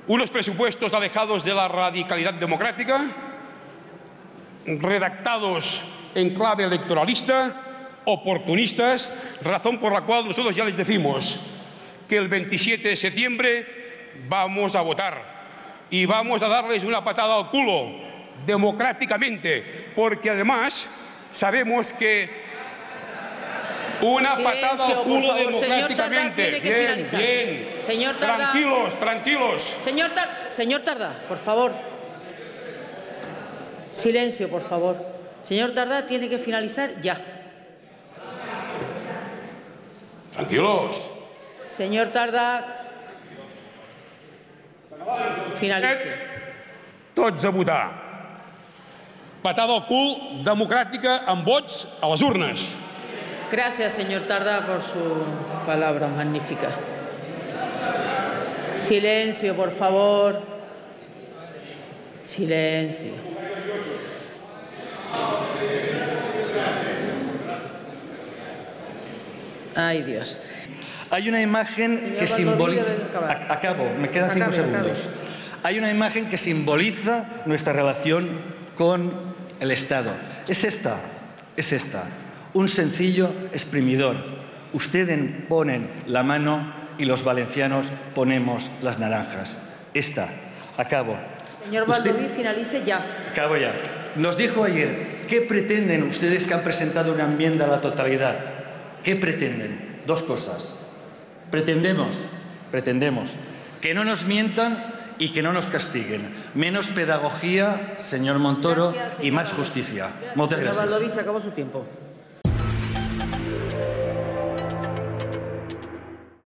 Unos presupuestos alejados de la radicalidad democrática, redactados en clave electoralista, oportunistas, razón por la cual nosotros ya les decimos que el 27 de septiembre vamos a votar y vamos a darles una patada al culo democráticamente, porque además sabemos que una patada al culo democráticamente. Bien. Señor Tardá. Tranquilos. Señor Tardá, por favor. Silencio, por favor. Señor Tardá, tiene que finalizar ya. Tranquilos. Señor Tardá, finalice. Tots a votar. Patada al cul democràtica amb vots a les urnes. Gracias, señor Tardá, por su palabra magnífica. Silencio, por favor. Silencio. Ay, Dios. Hay una imagen que simboliza... Acabo, me quedan 5 segundos. Hay una imagen que simboliza nuestra relación con el Estado. Es esta. Un sencillo exprimidor. Ustedes ponen la mano y los valencianos ponemos las naranjas. Acabo. Señor Baldoví, finalice ya. Acabo ya. Nos dijo ayer, ¿qué pretenden ustedes que han presentado una enmienda a la totalidad? ¿Qué pretenden? 2 cosas. Pretendemos que no nos mientan y que no nos castiguen. Menos pedagogía, señor Montoro, y más justicia. Muchas gracias. Señor Baldoví, se acabó su tiempo.